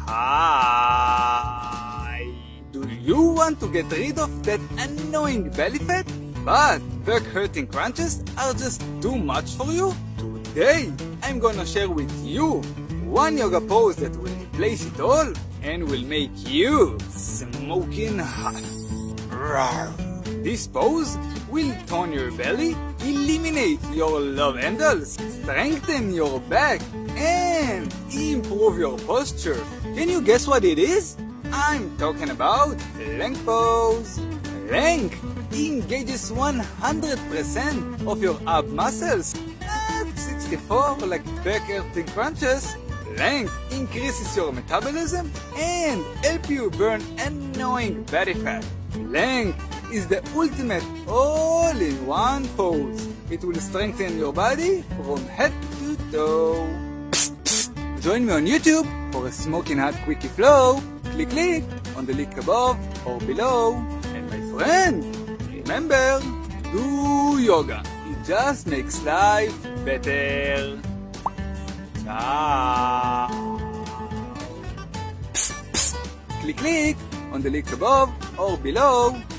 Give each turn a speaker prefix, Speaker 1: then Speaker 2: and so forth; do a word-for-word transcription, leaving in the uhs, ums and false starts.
Speaker 1: Hi! Do you want to get rid of that annoying belly fat? But back hurting crunches are just too much for you? Today, I'm gonna share with you one yoga pose that will replace it all and will make you smoking hot. Rawr. This pose will tone your belly, eliminate your love handles, strengthen your back, and improve your posture. Can you guess what it is? I'm talking about plank pose. Plank engages one hundred percent of your ab muscles, not sixty-four like back hurting crunches. Plank increases your metabolism and help you burn annoying body fat. Plank is the ultimate all-in-one pose. It will strengthen your body from head to toe. Join me on YouTube for a smoking hot quickie flow. Click click on the link above or below. And my friend, remember, do yoga. It just makes life better. Ciao. Click click on the link above or below.